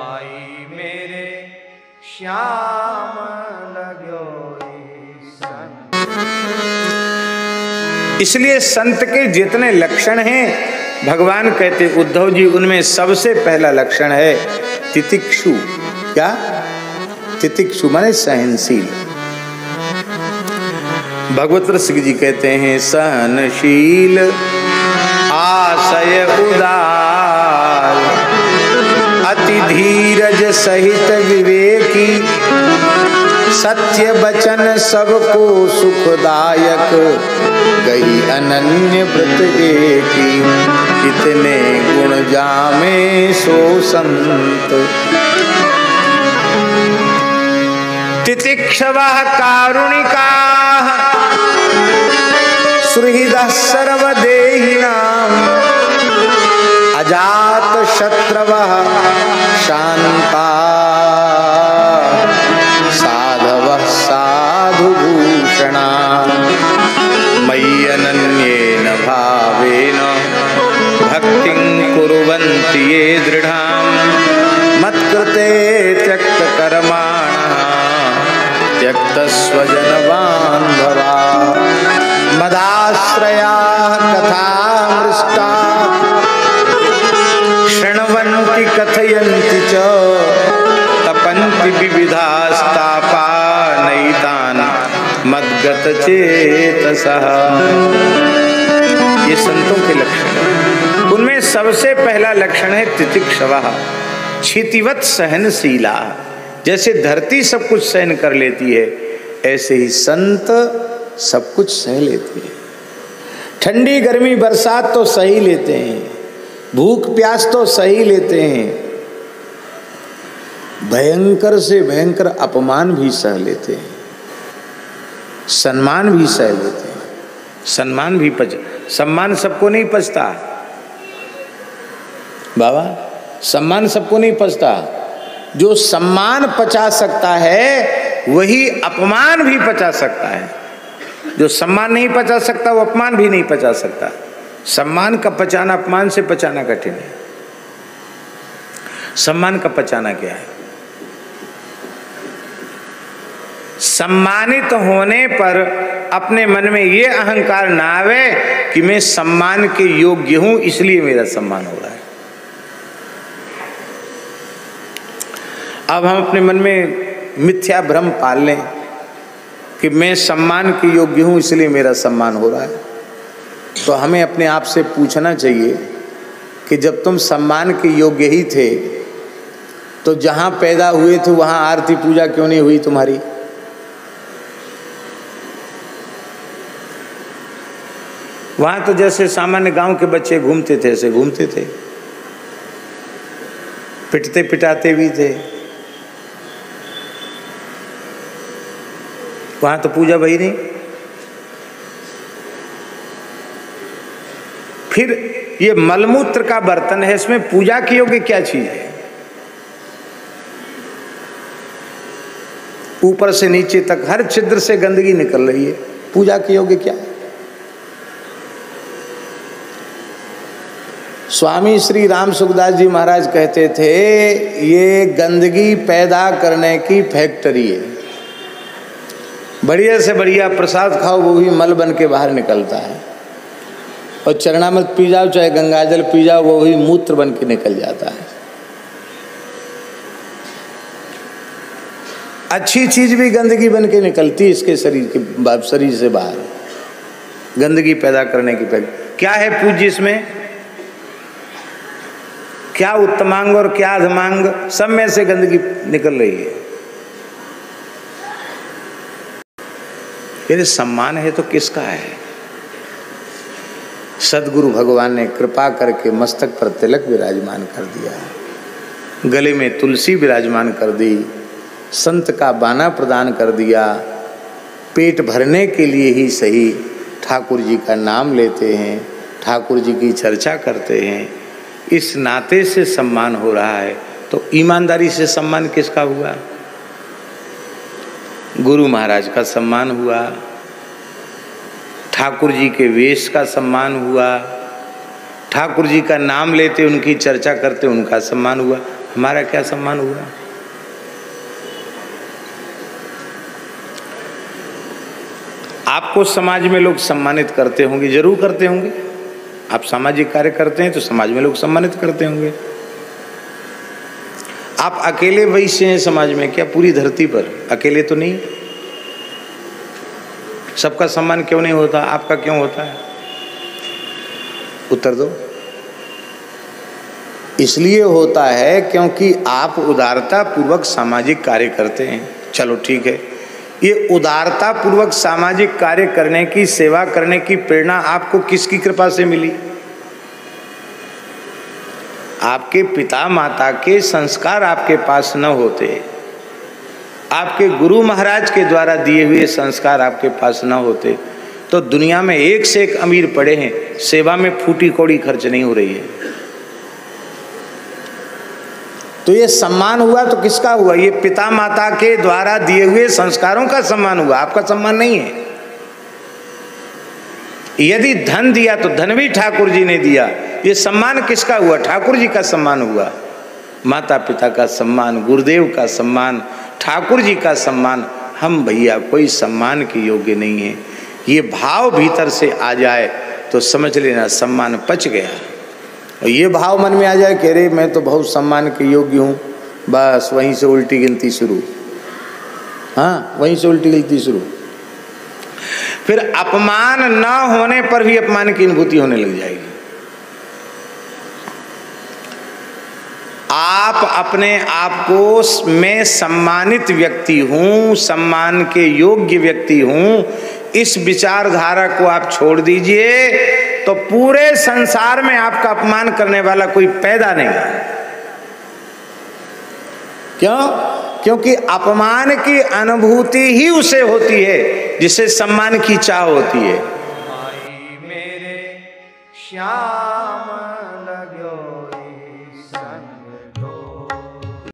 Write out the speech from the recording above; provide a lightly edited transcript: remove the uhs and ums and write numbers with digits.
भाई मेरे श्याम लगो संत। इसलिए संत के जितने लक्षण हैं भगवान कहते उद्धव जी उनमें सबसे पहला लक्षण है तितिक्षु। क्या? तितिक्षु माने सहनशील। भगवत रसिक जी कहते हैं सहनशील आशय उदार अति धीरज सहित विवेकी सत्य वचन सबको सुखदायक गई अनन्य व्रत एकी इतने गुण जामे सो संत। तितिक्षवः कारुणिकाः सुहृदः सर्वदेहिनां अजात शत्रवः शान्ता साधवः साधुभूषणा मयि अनन्येन भावेन भक्तिं कुर्वन्ति ये दृढां मत्कृते त्यक्तकर्माणः त्यक्तस्वजन बान्धवा मदाश्रयाः कथामृष्टा शृण्वन्ति कथयन्ति च तपन्ति विविधास्तापा नैतान् मद्गतचेतसः। ये संतों के लक्षण हैं। उनमें सबसे पहला लक्षण है तितिक्षवः क्षितिवत सहनशीला। जैसे धरती सब कुछ सहन कर लेती है ऐसे ही संत सब कुछ सह लेते हैं। ठंडी गर्मी बरसात तो सही लेते हैं, भूख प्यास तो सही लेते हैं, भयंकर से भयंकर अपमान भी सह लेते हैं, सम्मान भी सह लेते हैं। सम्मान भी सम्मान सबको नहीं पचता बाबा, सम्मान सबको नहीं पचता। जो सम्मान पचा सकता है वही अपमान भी पचा सकता है। जो सम्मान नहीं पचा सकता वो अपमान भी नहीं पचा सकता। सम्मान का पचाना अपमान से पचाना कठिन है। सम्मान का पचाना क्या है? सम्मानित होने पर अपने मन में ये अहंकार ना आवे कि मैं सम्मान के योग्य हूं इसलिए मेरा सम्मान हो रहा है। अब हम अपने मन में मिथ्या भ्रम पाल लें कि मैं सम्मान के योग्य हूं इसलिए मेरा सम्मान हो रहा है, तो हमें अपने आप से पूछना चाहिए कि जब तुम सम्मान के योग्य ही थे तो जहां पैदा हुए थे वहां आरती पूजा क्यों नहीं हुई तुम्हारी? वहां तो जैसे सामान्य गांव के बच्चे घूमते थे ऐसे घूमते थे, पिटते पिटाते भी थे। वहां तो पूजा भई नहीं। फिर ये मलमूत्र का बर्तन है, इसमें पूजा की योग्य क्या चीज है? ऊपर से नीचे तक हर छिद्र से गंदगी निकल रही है, पूजा की योग्य क्या है? स्वामी श्री राम सुखदास जी महाराज कहते थे ये गंदगी पैदा करने की फैक्ट्री है। बढ़िया से बढ़िया प्रसाद खाओ वो भी मल बन के बाहर निकलता है, और चरणामृत पी जाओ चाहे गंगाजल पी जाओ वो भी मूत्र बन के निकल जाता है। अच्छी चीज भी गंदगी बन के निकलती है इसके शरीर से बाहर। गंदगी पैदा करने की फैक्ट्री क्या है पूज्य? इसमें क्या उत्तमांग और क्या अधमांग, सब में से गंदगी निकल रही है। यदि सम्मान है तो किसका है? सदगुरु भगवान ने कृपा करके मस्तक पर तिलक विराजमान कर दिया, गले में तुलसी विराजमान कर दी, संत का बाना प्रदान कर दिया। पेट भरने के लिए ही सही ठाकुर जी का नाम लेते हैं, ठाकुर जी की चर्चा करते हैं, इस नाते से सम्मान हो रहा है। तो ईमानदारी से सम्मान किसका हुआ? गुरु महाराज का सम्मान हुआ, ठाकुर जी के वेश का सम्मान हुआ, ठाकुर जी का नाम लेते उनकी चर्चा करते उनका सम्मान हुआ। हमारा क्या सम्मान हुआ? आपको समाज में लोग सम्मानित करते होंगे, जरूर करते होंगे। आप सामाजिक कार्य करते हैं तो समाज में लोग सम्मानित करते होंगे। आप अकेले वैश्य हैं समाज में क्या? पूरी धरती पर अकेले तो नहीं। सबका सम्मान क्यों नहीं होता? आपका क्यों होता है? उत्तर दो। इसलिए होता है क्योंकि आप उदारता पूर्वक सामाजिक कार्य करते हैं। चलो ठीक है, ये उदारता पूर्वक सामाजिक कार्य करने की, सेवा करने की प्रेरणा आपको किसकी कृपा से मिली? आपके पिता माता के संस्कार आपके पास न होते, आपके गुरु महाराज के द्वारा दिए हुए संस्कार आपके पास न होते, तो दुनिया में एक से एक अमीर पड़े हैं, सेवा में फूटी कौड़ी खर्च नहीं हो रही है। तो ये सम्मान हुआ तो किसका हुआ? ये पिता माता के द्वारा दिए हुए संस्कारों का सम्मान हुआ, आपका सम्मान नहीं है। यदि धन दिया तो धन भी ठाकुर जी ने दिया, ये सम्मान किसका हुआ? ठाकुर जी का सम्मान हुआ। माता पिता का सम्मान, गुरुदेव का सम्मान, ठाकुर जी का सम्मान, हम भैया कोई सम्मान के योग्य नहीं है। ये भाव भीतर से आ जाए तो समझ लेना सम्मान पच गया। और ये भाव मन में आ जाए कि अरे मैं तो बहुत सम्मान के योग्य हूँ, बस वहीं से उल्टी गिनती शुरू। हाँ, वहीं से उल्टी गिनती शुरू। फिर अपमान न होने पर भी अपमान की अनुभूति होने लग जाएगी। आप अपने आप को मैं सम्मानित व्यक्ति हूँ, सम्मान के योग्य व्यक्ति हूँ, इस विचारधारा को आप छोड़ दीजिए तो पूरे संसार में आपका अपमान करने वाला कोई पैदा नहीं। क्यों? क्योंकि अपमान की अनुभूति ही उसे होती है जिसे सम्मान की चाह होती है। मेरे श्याम